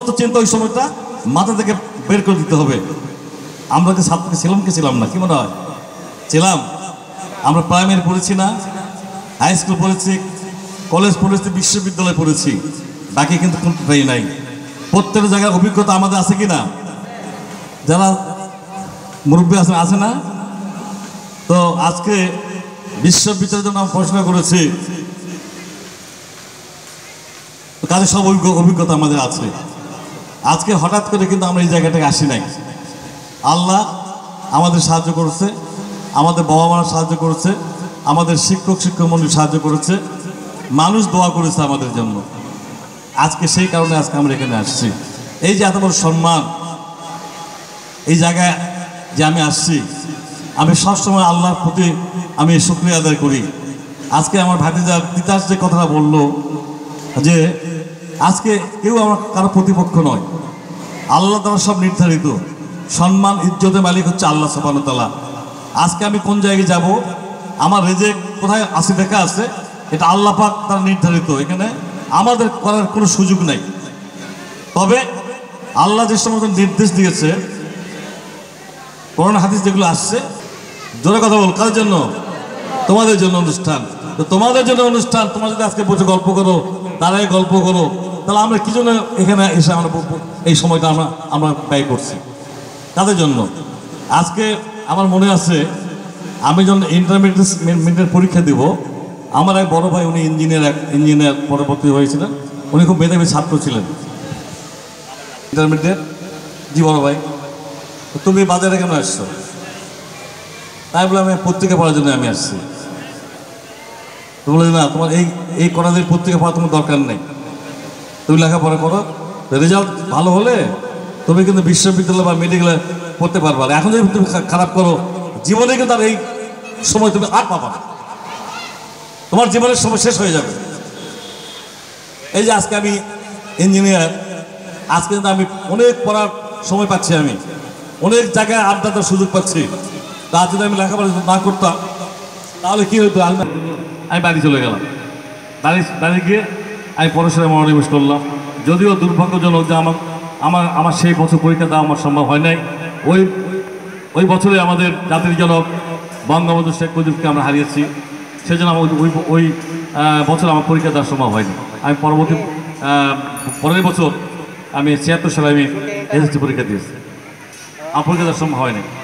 চিন্তা ওই সময়টা মাথা থেকে বের করে দিতে হবে। আমরা যে ছাত্রকে ছিলাম কি ছিলাম না, কি মনে হয় ছিলাম? আমরা প্রাইমারি পড়েছি না, হাই স্কুল পড়েছি, কলেজ পড়েছি, বিশ্ববিদ্যালয় পড়েছি, বাকি কিন্তু কোনটাই নাই। প্রত্যেকটা জায়গার অভিজ্ঞতা আমাদের আছে কি না? যারা মুরব্বী আছেন, আছে না? তো আজকে বিশ্ববিদ্যালয়ের জন্য আমরা পড়াশোনা করেছি, কাজে সব অভিজ্ঞতা আমাদের আছে। আজকে হঠাৎ করে কিন্তু আমরা এই জায়গাটাকে আসি নাই। আল্লাহ আমাদের সাহায্য করেছে, আমাদের বাবা মারা সাহায্য করেছে, আমাদের শিক্ষক মন্ডলী সাহায্য করেছে, মানুষ দোয়া করেছে আমাদের জন্য। আজকে সেই কারণে আজকে আমরা এখানে আসছি। এই যে এত বড় সম্মান, এই জায়গায় যে আমি আসছি, আমি সবসময় আল্লাহর প্রতি আমি শুকরিয়া আদায় করি। আজকে আমার ভাতিজার তিতাস যে কথাটা বললো যে আজকে কেউ আমার কারো প্রতিপক্ষ নয়, আল্লাহ দ্বারা সব নির্ধারিত। সম্মান ইজ্জতের মালিক হচ্ছে আল্লাহ সুবহানাহু ওয়া তাআলা। আজকে আমি কোন জায়গায় যাব, আমার রেজেক কোথায় আছে লেখা আছে, এটা আল্লাহ পাক তার নির্ধারিত। এখানে আমাদের করার কোনো সুযোগ নেই। তবে আল্লাহ যে সমস্ত নির্দেশ দিয়েছে, কোরআন হাদিস যেগুলো আসছে, জোরে কথা বল, কার জন্য? তোমাদের জন্য অনুষ্ঠান। তো তোমাদের জন্য অনুষ্ঠান, তোমরা যদি আজকে বসে গল্প করো, তারাই গল্প করো, তাহলে আমরা কি জন্য এখানে এসে আমরা এই সময়টা আমরা ব্যয় করছি? তাদের জন্য। আজকে আমার মনে আছে, আমি যখন ইন্টারমিডিয়েট পরীক্ষা দিব, আমার এক বড় ভাই, উনি ইঞ্জিনিয়ার পরবর্তী হয়েছিলেন, উনি খুব মেধাবী ছাত্র ছিলেন ইন্টারমিডিয়েট। জি বড় ভাই, তুমি বাজারে কেন আসছো? তাই বলে আমি পত্রিকা পড়ার জন্য আমি আসছি। তো বলে না, তোমার এই কলেজের পত্রিকা পড়া তোমার দরকার নেই, তুমি লেখাপড়া করো, রেজাল্ট ভালো হলে তুমি কিন্তু বিশ্ববিদ্যালয় বা মেডিকেলে পড়তে পারবা। এখন যদি তুমি খারাপ করো, জীবনে কিন্তু আর এই সময় তুমি আর পাবা না, তোমার জীবনের সময় শেষ হয়ে যাবে। এই যে আজকে আমি ইঞ্জিনিয়ার, আজকে কিন্তু আমি অনেক পড়ার সময় পাচ্ছি, আমি অনেক জায়গায় আড্ডা দেওয়ার সুযোগ পাচ্ছি। তা যদি আমি লেখাপড়া না করতাম তাহলে কি হইতো? আমি বাড়ি চলে গেলাম, বাড়ি গিয়ে আমি পড়াশোনায় মনোনিবেশ করলাম। যদিও দুর্ভাগ্যজনক যে আমার সেই বছর পরীক্ষা দেওয়া আমার সম্ভব হয় নাই। ওই বছরে আমাদের জাতির জনক বঙ্গবন্ধু শেখ মুজিবকে আমরা হারিয়েছি, সেজন্য আমার ওই বছর আমার পরীক্ষা দেওয়া সম্ভব হয়নি। আমি পরের বছর আমি ৭৬ সালে আমি এসএসসি পরীক্ষা দিয়েছি, আমার পরীক্ষা দেওয়ার সম্ভব হয়নি।